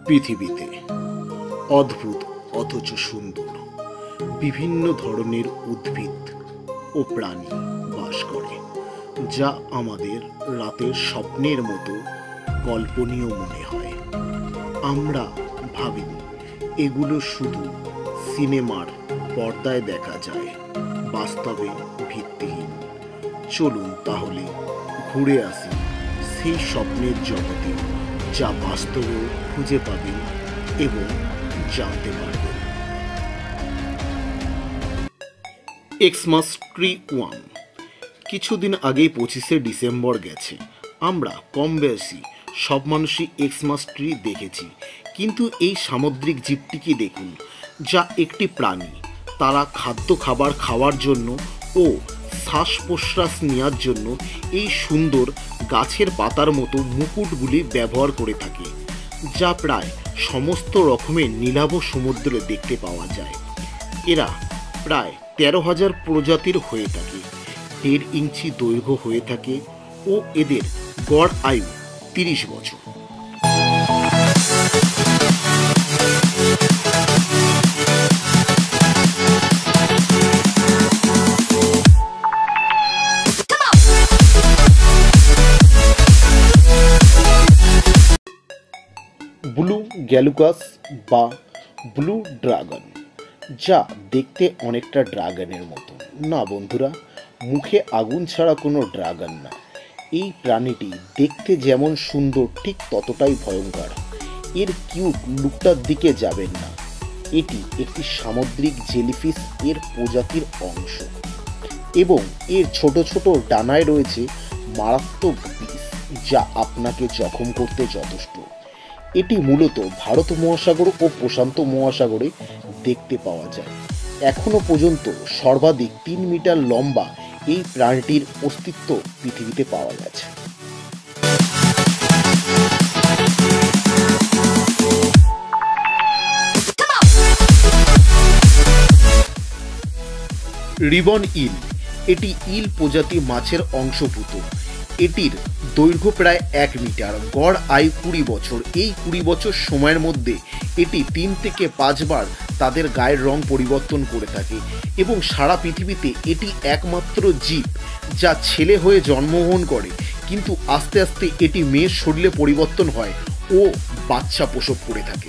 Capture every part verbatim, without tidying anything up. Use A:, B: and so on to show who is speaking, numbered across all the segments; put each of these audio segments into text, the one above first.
A: পৃথিবীতে অদ্ভুত অথচ সুন্দর বিভিন্ন ধরনের উদ্ভিদ ও প্রাণী বাস করে, যা আমাদের রাতের স্বপ্নের মতো কল্পনীয় মনে হয়। আমরা ভাবি এগুলো শুধু সিনেমার পর্দায় দেখা যায়, বাস্তবে ভিত্তিহীন। চলুন তাহলে ঘুরে আসি সেই স্বপ্নের জগতে, যা বাস্তবেও খুঁজে পাবেন এবং জানতে পারবেন। Xmas tree one. কিছুদিন আগেই পঁচিশে ডিসেম্বর গেছে। আমরা কম বয়সী সব মানুষই এক্সমাস ট্রি দেখেছি, কিন্তু এই সামুদ্রিক জীবটিকে দেখুন, যা একটি প্রাণী। তারা খাদ্য খাবার খাওয়ার জন্য ও শ্বাস প্রশ্বাস নেওয়ার জন্য এই সুন্দর গাছের পাতার মতো মুকুটগুলি ব্যবহার করে থাকে, যা প্রায় সমস্ত রকমের নীলাভ সমুদ্রে দেখতে পাওয়া যায়। এরা প্রায় তেরো হাজার প্রজাতির হয়ে থাকে, দেড় ইঞ্চি দৈর্ঘ্য হয়ে থাকে ও এদের গড় আয়ু তিরিশ বছর। ব্লু গ্যালুকাস বা ব্লু ড্রাগন, যা দেখতে অনেকটা ড্রাগনের মতো। না বন্ধুরা, মুখে আগুন ছাড়া কোনো ড্রাগন না। এই প্রাণীটি দেখতে যেমন সুন্দর, ঠিক ততটাই ভয়ঙ্কর। এর কিউট লুকটার দিকে যাবেন না। এটি একটি সামুদ্রিক জেলিফিশ এর প্রজাতির অংশ এবং এর ছোট ছোট ডানায় রয়েছে মারাত্মক বিষ, যা আপনাকে জখম করতে যথেষ্ট। এটি মূলত ভারত মহাসাগর ও প্রশান্ত মহাসাগরে দেখতে পাওয়া যায়। এখনো পর্যন্ত সর্বাধিক তিন মিটার লম্বা এই প্রাণীটির অস্তিত্ব পৃথিবীতে পাওয়া গেছে। Ribbon eel. এটি ইল প্রজাতি মাছের অংশভূত। এটির দৈর্ঘ্য প্রায় এক মিটার, গড় আয়ু কুড়ি বছর। এই কুড়ি বছর সময়ের মধ্যে এটি তিন থেকে পাঁচবার তাদের গায়ের রং পরিবর্তন করে থাকে এবং সারা পৃথিবীতে এটি একমাত্র জীব যা ছেলে হয়ে জন্মগ্রহণ করে, কিন্তু আস্তে আস্তে এটি মেয়ের শরীরে পরিবর্তন হয় ও বাচ্চা প্রসব করে থাকে।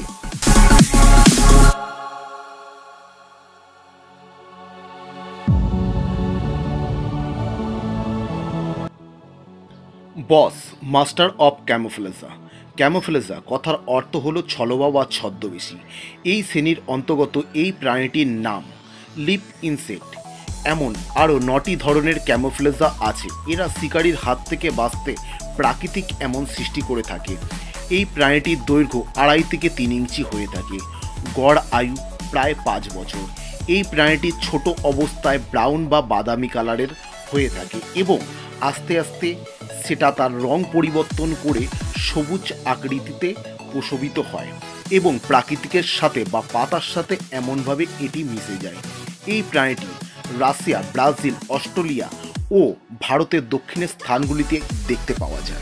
A: বস, মাস্টার অফ ক্যামোফ্লেজা। ক্যামোফ্লেজা কথার অর্থ হলো ছলবা বা ছদ্মবেশী। এই শ্রেণীর অন্তর্গত এই প্রাণীটির নাম লিপ ইনসেক্ট। এমন আরও নটি ধরনের ক্যামোফ্লেজা আছে। এরা শিকারীর হাত থেকে বাঁচতে প্রাকৃতিক এমন সৃষ্টি করে থাকে। এই প্রাণীটির দৈর্ঘ্য আড়াই থেকে তিন ইঞ্চি হয়ে থাকে, গড় আয়ু প্রায় পাঁচ বছর। এই প্রাণীটি ছোট অবস্থায় ব্রাউন বা বাদামি কালারের হয়ে থাকে এবং আস্তে আস্তে সেটা তার রং পরিবর্তন করে সবুজ আকৃতিতে প্রশোভিত হয় এবং প্রাকৃতিকের সাথে বা পাতার সাথে এমনভাবে এটি মিশে যায়। এই প্রাণীটি রাশিয়া, ব্রাজিল, অস্ট্রেলিয়া ও ভারতের দক্ষিণের স্থানগুলিতে দেখতে পাওয়া যায়।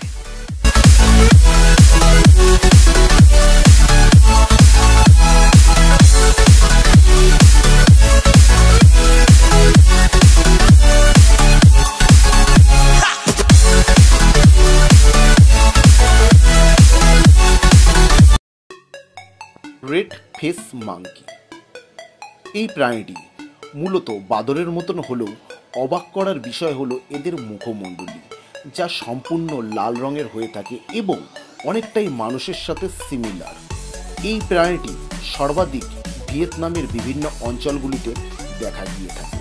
A: Red face monkey. এই প্রাণীটি মূলত বাদরের মতন হলেও অবাক করার বিষয় হলো এদের মুখমণ্ডলী, যা সম্পূর্ণ লাল রঙের হয়ে থাকে এবং অনেকটাই মানুষের সাথে সিমিলার। এই প্রাণীটি সর্বাধিক ভিয়েতনামের বিভিন্ন অঞ্চলগুলিতে দেখা গিয়ে থাকে।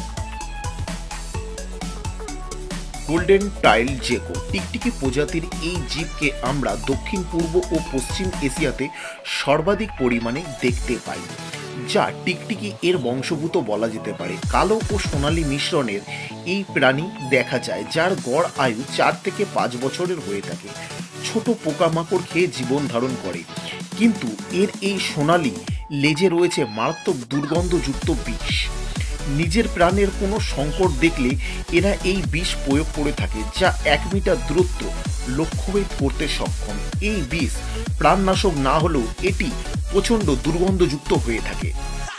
A: Golden tail gecko. টিকটিকি প্রজাতির এই জীবকে আমরা দক্ষিণ পূর্ব ও পশ্চিম এশিয়াতে সর্বাধিক পরিমাণে দেখতে পাই, যা টিকটিকি এর বংশভূত বলা যেতে পারে। কালো ও সোনালী মিশ্রণের এই প্রাণী দেখা যায়, যার গড় আয়ু চার থেকে পাঁচ বছরের হয়ে থাকে। ছোট পোকামাকড় খেয়ে জীবন ধারণ করে, কিন্তু এর এই সোনালী লেজে রয়েছে মারাত্মক দুর্গন্ধযুক্ত বিষ। নিজের প্রাণের কোনো সংকট দেখলে এরা এই বিষ প্রয়োগ করে থাকে, যা এক মিটার দূরত্ব লক্ষ্যভেদ করতে সক্ষম। এই বিষ প্রাণনাশক না হলেও এটি প্রচণ্ড দুর্গন্ধযুক্ত হয়ে থাকে।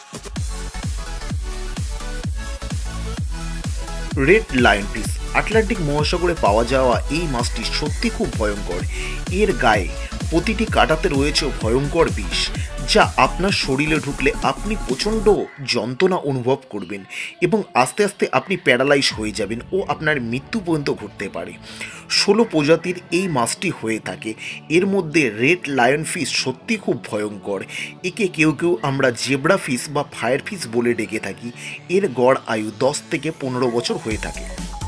A: রেড লায়নফিশ আটলান্টিক মহাসাগরে পাওয়া যাওয়া এই মাছটি সত্যি খুব ভয়ঙ্কর। এর গায়ে প্রতিটি কাঁটাতে রয়েছে ভয়ঙ্কর বিষ, যা আপনার শরীরে ঢুকলে আপনি প্রচণ্ড যন্ত্রণা অনুভব করবেন এবং আস্তে আস্তে আপনি প্যারালাইজ হয়ে যাবেন ও আপনার মৃত্যু পর্যন্ত ঘটতে পারে। ষোলো প্রজাতির এই মাছটি হয়ে থাকে। এর মধ্যে রেড লায়ন ফিশ সত্যি খুব ভয়ঙ্কর। একে কেউ কেউ আমরা জেব্রা ফিশ বা ফায়ার ফিশ বলে ডেকে থাকি। এর গড় আয়ু দশ থেকে পনেরো বছর হয়ে থাকে।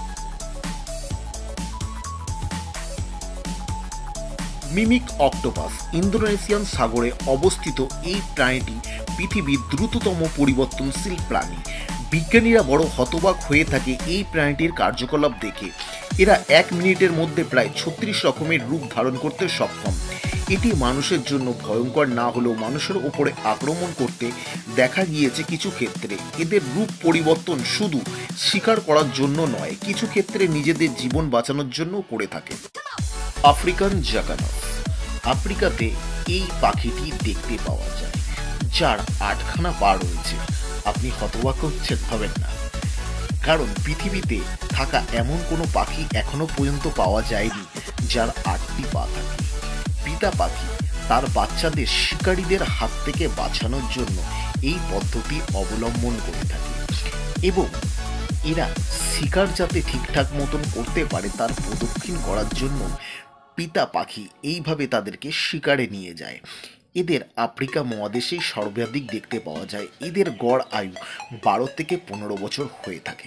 A: মিমিক অক্টোপাস ইন্দোনেশিয়ান সাগরে অবস্থিত এই প্রাণীটি পৃথিবীর দ্রুততম পরিবর্তনশীল প্রাণী। বিজ্ঞানীরা বড় হতবাক হয়ে থাকে এই প্রাণীটির কার্যকলাপ দেখে। এরা এক মিনিটের মধ্যে প্রায় ছত্রিশ রকমের রূপ ধারণ করতে সক্ষম। এটি মানুষের জন্য ভয়ঙ্কর না হলেও মানুষের ওপরে আক্রমণ করতে দেখা গিয়েছে কিছু ক্ষেত্রে। এদের রূপ পরিবর্তন শুধু শিকার করার জন্য নয়, কিছু ক্ষেত্রে নিজেদের জীবন বাঁচানোর জন্য করে থাকে। আফ্রিকান জাকানাস আফ্রিকাতে এই পাখিটি দেখতে পাওয়া যায়, যার আটখানা পা রয়েছে। আপনি হতবাক হচ্ছেন, হবেন না, কারণ পৃথিবীতে থাকা এমন কোনো পাখি এখনো পর্যন্ত পাওয়া যায়নি যার আটটি পা থাকে। পিতা পাখি তার বাচ্চাদের শিকারীদের হাত থেকে বাঁচানোর জন্য এই পদ্ধতি অবলম্বন করে থাকে এবং এরা শিকার যাতে ঠিকঠাক মতন করতে পারে তার প্রদক্ষিণ করার জন্য পিতা পাখি এইভাবে তাদেরকে শিকারে নিয়ে যায়। এদের আফ্রিকা মহাদেশেই সর্বাধিক দেখতে পাওয়া যায়। এদের গড় আয়ু বারো থেকে পনেরো বছর হয়ে থাকে।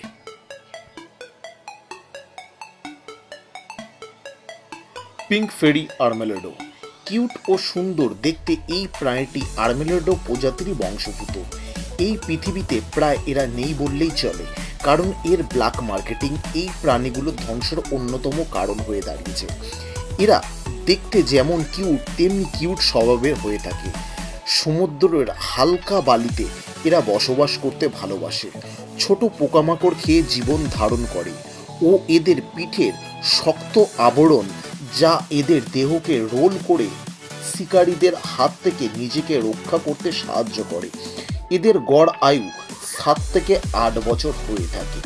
A: পিঙ্ক ফেরি আর্মেলেডো কিউট ও সুন্দর দেখতে এই প্রাণীটি আর্মেলেডো প্রজাতিরই বংশোদ্ভূত। এই পৃথিবীতে প্রায় এরা নেই বললেই চলে, কারণ এর ব্ল্যাক মার্কেটিং এই প্রাণীগুলো ধ্বংসের অন্যতম কারণ হয়ে দাঁড়িয়েছে। এরা দেখতে যেমন কিউট তেমনি কিউট স্বভাবের হয়ে থাকে। সমুদ্রের হালকা বালিতে এরা বসবাস করতে ভালোবাসে। ছোট পোকামাকড় খেয়ে জীবন ধারণ করে ও এদের পিঠের শক্ত আবরণ, যা এদের দেহকে রোল করে শিকারীদের হাত থেকে নিজেকে রক্ষা করতে সাহায্য করে। এদের গড় আয়ু সাত থেকে আট বছর হয়ে থাকে।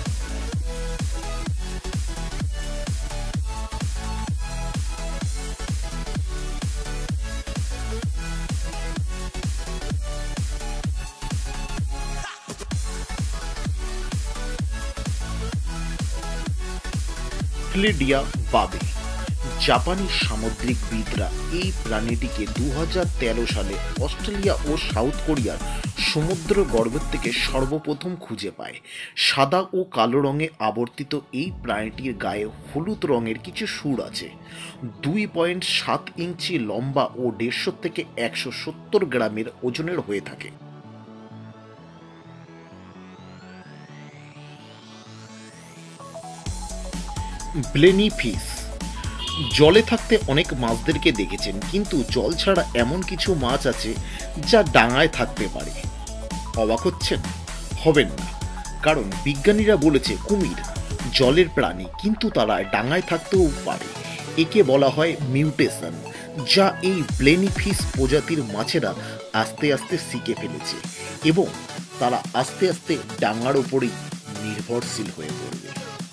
A: ক্লিডিয়া বাবে জাপানি সামুদ্রিকবিদরা এই প্রাণীটিকে দু হাজার তেরো সালে অস্ট্রেলিয়া ও সাউথ কোরিয়ার সমুদ্র গর্ভের থেকে সর্বপ্রথম খুঁজে পায়। সাদা ও কালো রঙে আবর্তিত এই প্রাণীটির গায়ে হলুদ রঙের কিছু সুর আছে। দুই পয়েন্ট সাত ইঞ্চি লম্বা ও দেড়শো থেকে একশো সত্তর গ্রামের ওজনের হয়ে থাকে। ব্লেনি ফিশ জলে থাকতে অনেক মাছদেরকে দেখেছেন, কিন্তু জল ছাড়া এমন কিছু মাছ আছে যা ডাঙায় থাকতে পারে। অবাক হচ্ছেন? হবেন না, কারণ বিজ্ঞানীরা বলেছে কুমির জলের প্রাণী, কিন্তু তারা ডাঙায় থাকতেও পারে। একে বলা হয় মিউটেশন, যা এই ব্লেনি ফিশ প্রজাতির মাছেরা আস্তে আস্তে শিখে ফেলেছে এবং তারা আস্তে আস্তে ডাঙার উপরেই নির্ভরশীল হয়ে পড়বে।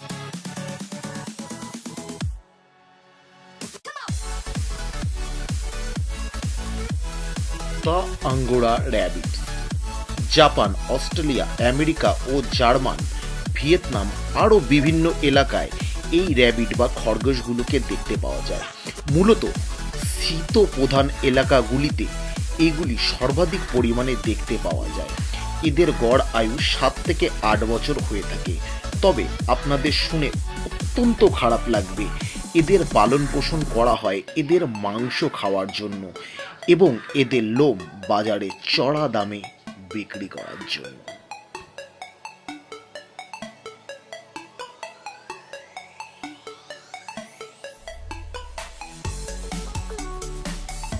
A: The angora rabbit Japan, Australia, America ও জার্মান, ভিয়েতনাম আরও বিভিন্ন এলাকায় এই র্যাবিট বা খরগোশগুলোকে দেখতে পাওয়া যায়। মূলত শীত প্রধান এলাকাগুলিতে এগুলি সর্বাধিক পরিমাণে দেখতে পাওয়া যায়। এদের গড় আয়ু সাত থেকে আট বছর হয়ে থাকে। তবে আপনাদের শুনে অত্যন্ত খারাপ লাগবে, এদের পালন পোষণ করা হয় এদের মাংস খাওয়ার জন্য এবং এদের লোম বাজারে চড়া দামে বিক্রি করার জন্য।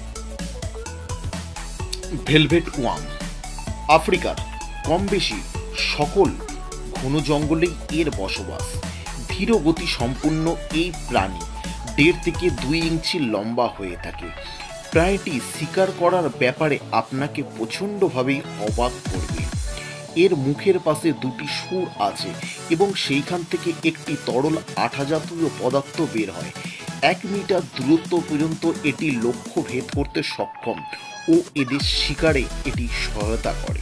A: ভেলভেট ওয়াম আফ্রিকার কম বেশি সকল ঘন জঙ্গলেই এর বসবাস। ধীর গতি সম্পন্ন এই প্রাণী দেড় থেকে দুই ইঞ্চি লম্বা হয়ে থাকে। প্রাণীটি শিকার করার ব্যাপারে আপনাকে প্রচণ্ডভাবেই অবাক করবে। এর মুখের পাশে দুটি সুর আছে এবং সেইখান থেকে একটি তরল আঠা জাতীয় পদার্থ বের হয়। এক মিটার দূরত্ব পর্যন্ত এটি লক্ষ্য ভেদ করতে সক্ষম ও এদের শিকারে এটি সহায়তা করে।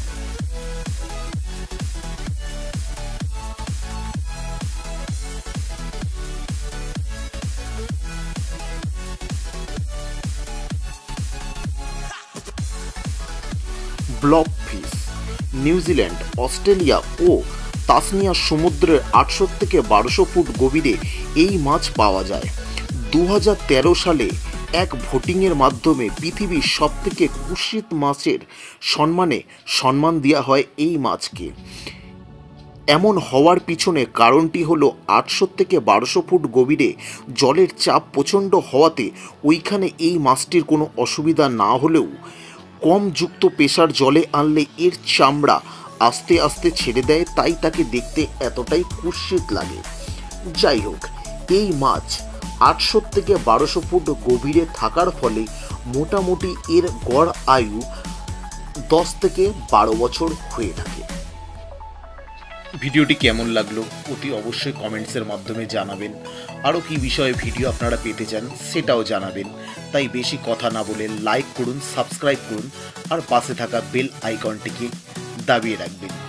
A: ব্লব ফিশ নিউজিল্যান্ড, অস্ট্রেলিয়া ও তাসমানিয়া সমুদ্রের আটশো থেকে বারোশো ফুট গভীরে এই মাছ পাওয়া যায়। দু হাজার তেরো সালে এক ভোটিংয়ের মাধ্যমে পৃথিবীর সবথেকে কুৎসিত মাছের সম্মানে সম্মান দেওয়া হয় এই মাছকে। এমন হওয়ার পিছনে কারণটি হলো আটশো থেকে বারোশো ফুট গভীরে জলের চাপ প্রচণ্ড হওয়াতে ওইখানে এই মাছটির কোনো অসুবিধা না হলেও কম যুক্ত প্রেসার জলে আনলে এর চামড়া আস্তে আস্তে ছেড়ে দেয়, তাই তাকে দেখতে এতটাই কুৎসিত লাগে। যাই হোক, এই মাছ আটশো থেকে বারোশো ফুট গভীরে থাকার ফলে মোটামুটি এর গড় আয়ু দশ থেকে বারো বছর হয়ে থাকে। ভিডিওটি কেমন লাগলো অতি অবশ্যই কমেন্টসের মাধ্যমে জানাবেন। আরও কী বিষয়ে ভিডিও আপনারা পেতে চান সেটাও জানাবেন। তাই বেশি কথা না বলে লাইক করুন, সাবস্ক্রাইব করুন আর পাশে থাকা বেল আইকনটিকে দাবিয়ে রাখবেন।